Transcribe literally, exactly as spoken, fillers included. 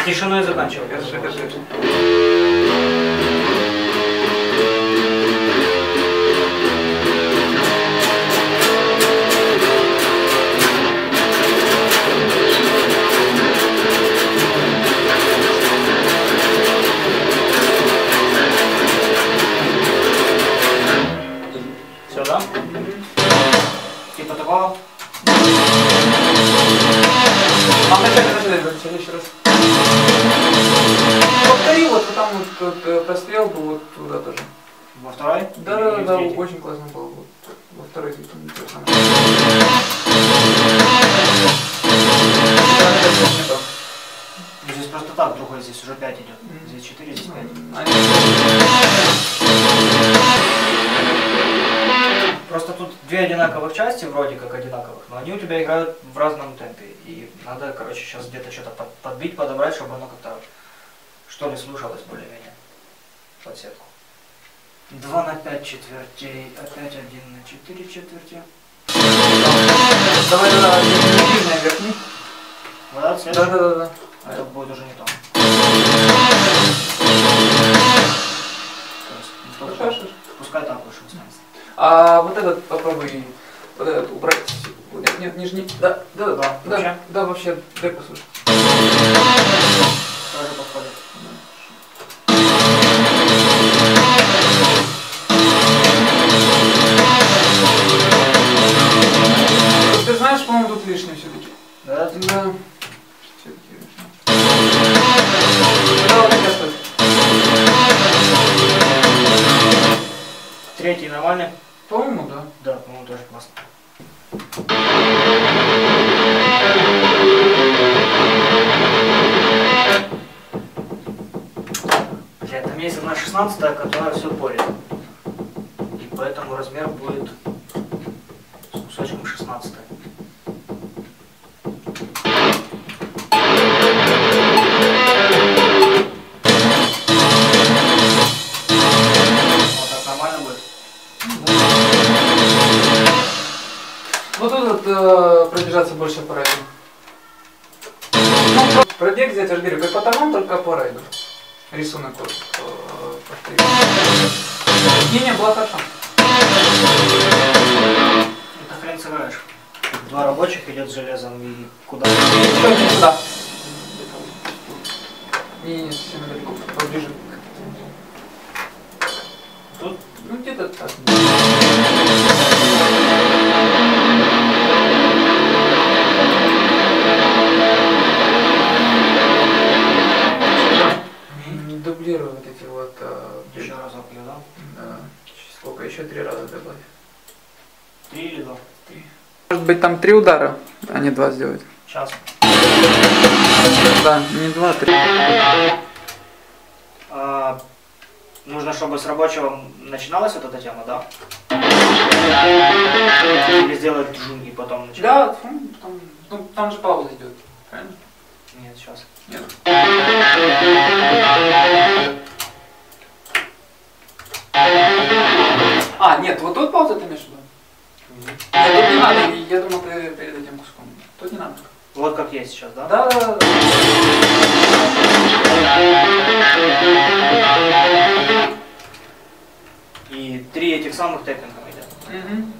Тишиной заканчивай. Хорошо, хорошо. Все, да? Типа такого? А вначале, вначале, вначале еще раз. Повтори, вот там вот, вот прострел был вот туда тоже. Во второй? Да, да, да, да, очень классно было. Вот, во второй там то же самое. Ну, здесь просто так, другой, здесь уже пять идет. Здесь четыре, здесь пять. Просто тут две одинаковых части, вроде как одинаковых, но они у тебя играют в разном темпе. И надо, короче, сейчас где-то что-то под, подбить, подобрать, чтобы оно как-то, что ли, слушалось более-менее под сетку. два на пять четвертей, опять один на четыре четверти. Давай, давай, нижняя верхний. Вот это следующий? Да, да, да, да. Это будет уже не то. То есть, Хорошо. пускай так лучше останется. А вот этот попробуй, вот этот убрать. Нет, нет, нижний. Да, да, да, Да, да, вообще? да, вообще, дай послушай. Тоже подходит. Ты знаешь, по-моему, тут лишнее все-таки. Да? Да. Все-таки лишнее. Да, вот это стоит. Третий нормальный? По-моему, да. Да, по-моему, тоже классно. Бля, там есть одна шестнадцатая, которая все порит. И поэтому размер будет с кусочком шестнадцатой. Вот так нормально будет? Вот тут вот, э, пробежаться больше по райду. Ну, пробег взять, я же говорю, как по тонам, только по райду. Рисунок вот э, повторить. Не, не, было хорошо. Это хрен сыграешь. Два рабочих идет с железом и куда? Еще не сюда. Не, не, совсем далеко, поближе. Тут? Ну где-то так. Дублирую вот эти вот. А, Еще разок ее, да? да. Сколько? Еще три раза добавь. Три или два? Три. Может быть там три удара, а не два сделать. Сейчас. Да, не два, а три. А, нужно, чтобы с рабочего начиналась вот эта тема, да? Или сделать джун и потом начать? Да, там, там, ну, там же пауза идет, правильно? Нет, сейчас. Нет. А, нет, вот тут пауза ты имеешь в виду? Нет, тут не надо, я думал, ты перед этим куском. Тут не надо. Вот как есть сейчас, да? Да, да, да. И три этих самых тэппинга идет. Угу.